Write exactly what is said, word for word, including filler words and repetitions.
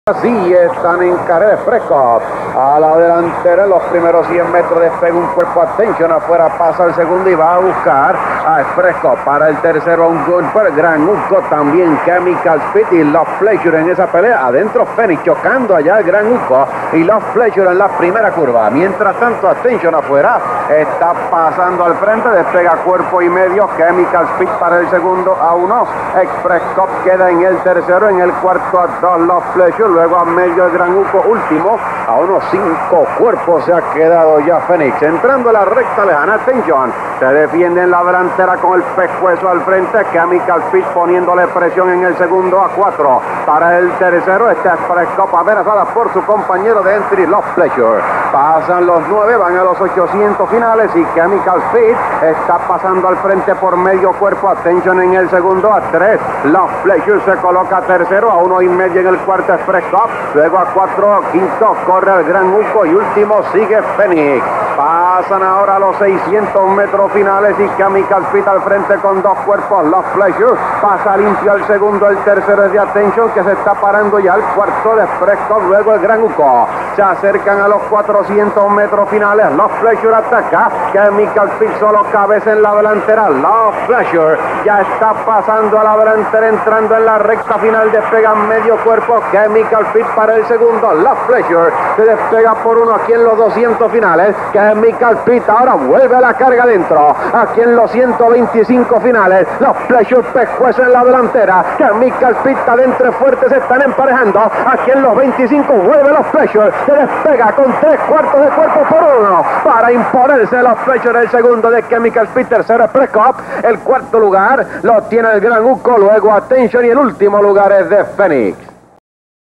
Así están en carrera Fresco. A la delantera en los primeros cien metros despega un cuerpo Attention afuera, pasa el segundo y va a buscar a Fresco. Para el tercero un golpe, Gran Uco también, Chemical Speed y Love Pleasure en esa pelea. Adentro Phoenix chocando allá el Gran Uco y Love Pleasure en la primera curva. Mientras tanto Attention afuera está pasando al frente, despega cuerpo y medio, Chemical Speed para el segundo a uno. Express Cup queda en el tercero, en el cuarto a dos Love Pleasure, luego a medio el Gran Uco, último a unos cinco cuerpos se ha quedado ya Phoenix. Entrando a la recta lejana, Attention se defiende en la delantera con el pescuezo al frente, Chemical Speed poniéndole presión en el segundo a cuatro. Para el tercero está Express Cup amenazada por su compañero de entry Love Pleasure. Pasan los nueve, van a los ochocientos finales y Chemical Speed está pasando al frente por medio cuerpo. Attention en el segundo a tres. Love Pleasure se coloca tercero, a uno y medio en el cuarto Express Cup, luego a cuatro, quinto corre el Gran Uco y último sigue Phoenix. Pasan ahora a los seiscientos metros finales y Chemical Speed al frente con dos cuerpos. Love Pleasure pasa limpio al segundo, el tercero es de Attention que se está parando ya al cuarto de Express Cup, luego el Gran Uco. Se acercan a los cuatrocientos metros finales, Love Pleasure ataca, Chemical Speed solo cabeza en la delantera. Love Pleasure ya está pasando a la delantera, entrando en la recta final, despega medio cuerpo, Chemical Speed para el segundo. Love Pleasure se despega por uno aquí en los doscientos finales, Chemical Speed ahora vuelve a la carga dentro, aquí en los ciento veinticinco finales, Love Pleasure pescueza en la delantera, Chemical Speed adentro fuerte, se están emparejando, aquí en los veinticinco vuelve Love Pleasure, se despega con tres cuartos de cuerpo por uno, para imponerse Love Pleasure. El segundo de Chemical Speed, tercero Express Cup, el cuarto lugar lo tiene el Gran Uco, luego Attention y el último lugar es de Phoenix.